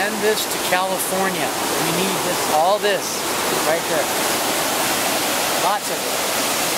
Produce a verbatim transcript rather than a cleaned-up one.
Send this to California. We need this, all this, right there. Lots of it.